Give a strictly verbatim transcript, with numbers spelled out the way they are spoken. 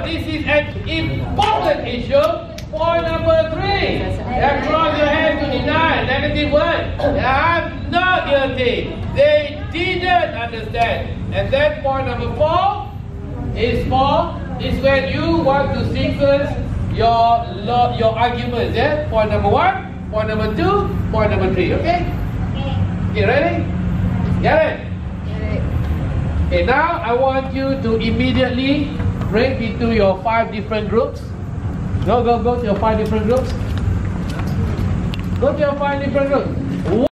this is an important issue. Point number three. Across your hand to deny. Negative word. I'm not guilty. They didn't understand. And then point number four is for is when you want to sequence your your arguments. Yeah. Point number one. Point number two. Point number three. Okay. Okay. Ready? Get it? Okay. Now I want you to immediately break into your five different groups. Go, go, go to your five different groups. Go to your five different groups.